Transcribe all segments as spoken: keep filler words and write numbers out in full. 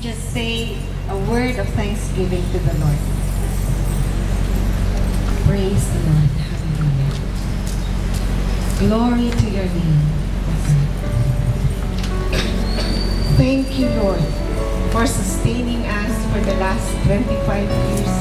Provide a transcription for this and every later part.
just say a word of thanksgiving to the Lord. Praise the Lord. Hallelujah. Glory to your name. Thank you, Lord, for sustaining us for the last twenty-five years.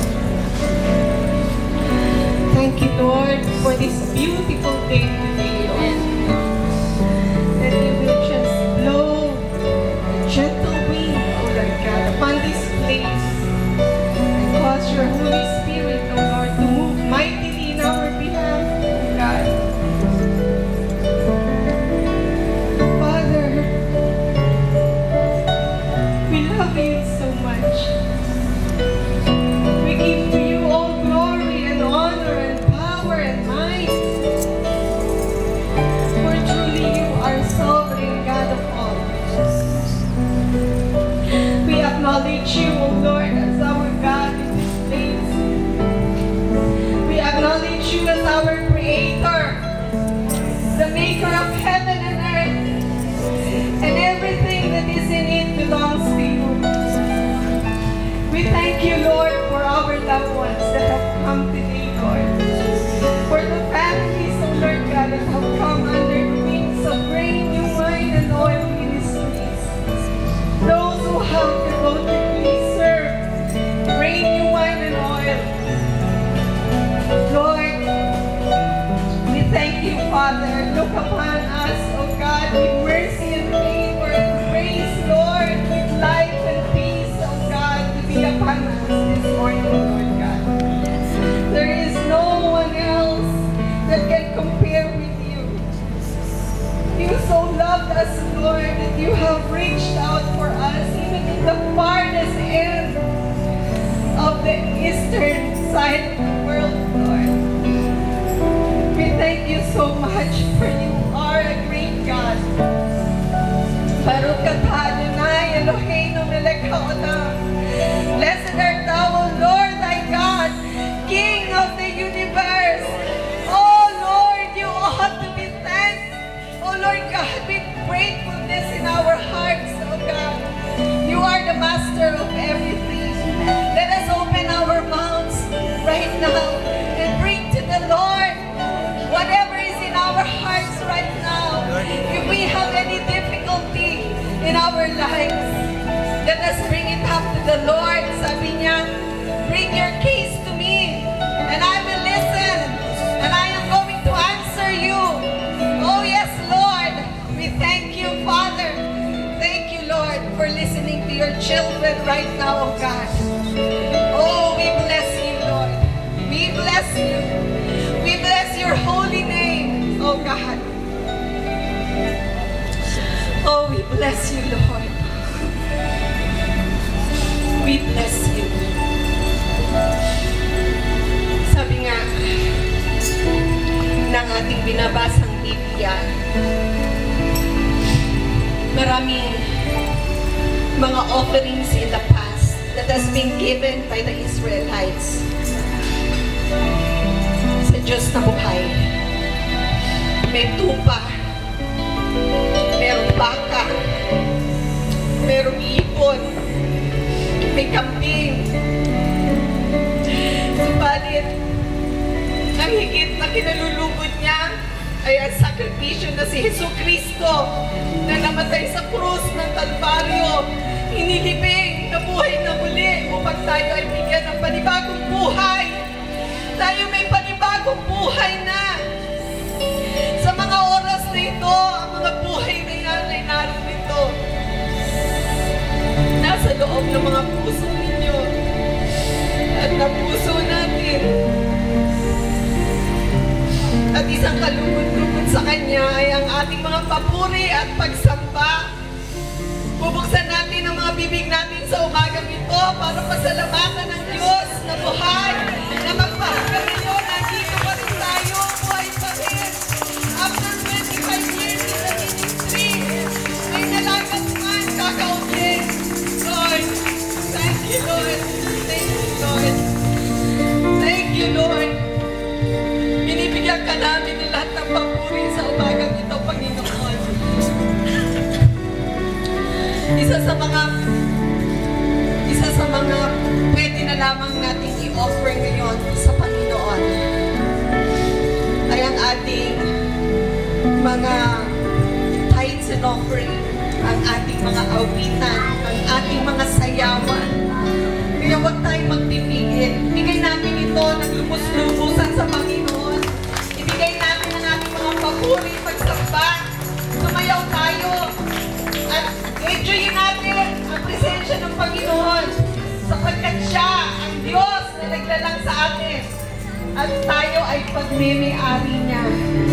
Thank you, Lord, for this beautiful day today, Lord. That you will just blow a gentle wind, oh Lord God, upon this place and cause your Holy Spirit, oh Lord, to move mightily in our behalf, oh God. Father, we love you so much. We give to you all glory and honor and power and might. For truly you are sovereign God of all. We acknowledge you, O Lord, as our God in this place. We acknowledge you as our Creator, the Maker of heaven and earth, and everything that is in it belongs to you. We thank you, Lord, for our loved ones that have come today, Lord. For the families, oh Lord God, that have come under the wings of Grain, New Wine, and Oil Ministries. Those who have devotedly served Grain, New Wine, and Oil. Lord, we thank you, Father. Look upon us, oh God, with mercy and favor and grace, Lord, with life and peace, oh God, to be upon us this morning, Lord God. There is no one else that can compare with you. You so loved us, Lord, that you have reached out for us, even in the farthest end of the eastern side of the world, Lord. We thank you so much, for you are a great God. Baruch atah Adonai Eloheinu melech haolam. Blessed art thou, O Lord thy God, King of the universe. Oh Lord, you ought to be thanked. Oh Lord God, with gratefulness in our hearts, oh God. You are the master of everything. Let us open our mouths right now and bring to the Lord whatever is in our hearts right now. If we have any difficulty in our lives, let us bring it up to the Lord. Sabi niya, bring your case to me, and I will listen, and I am going to answer you. Oh yes, Lord. We thank you, Father. Thank you, Lord, for listening to your children right now, oh God. Oh, we bless you, Lord. We bless you. We bless your holy name, oh God. Oh, we bless you, Lord. We bless you. Sabi nga ng ating binabasang Biblia, maraming mga offerings in the past that has been given by the Israelites sa Diyos na buhay. May tupa, merong baka, merong ipon, may kambing. Subalit, ang higit na kinalulugod niya ay ang sakripisyo na si Jesucristo na namatay sa krus ng Kalbaryo, inilibing na buhay na muli upang tayo ay bigyan ng panibagong buhay. Tayo may panibagong buhay na. Sa mga oras na ito, ang mga buhay na yan ay narito. Nasa loob ng mga puso ninyo at ng puso natin. At isang kalugod-lugod sa Kanya ay ang ating mga papuri at pagsamba. Bubuksan natin ang mga bibig natin sa umagang ito para pasalamatan ng Diyos na buhay, na magpahanggang ito, nandito pa rin tayo, buhay pa rin. After twenty-five years in the ministry, may nalagat man kakaunti. Lord, thank you, Lord. Thank you, Lord. Thank you, Lord. Binibigyan ka namin ng lahat ng papuri sa umagang ito, Panginoon. Isa sa mga nais nating i-offer ngayon sa Panginoon ay ang ating mga tithes and offering, ang ating mga awitan, ang ating mga sayawan. Kaya huwag tayong magpipigil. Ibigay natin ito ng lubos-lubusan sa Panginoon. Ibigay natin ang ating mga papuri, pagsamba. Sumayaw tayo. At enjoyin natin ang presensya ng Panginoon. Sapagkat siya, ang Diyos na naglalang sa atin. At tayo ay pagmimay-ari niya.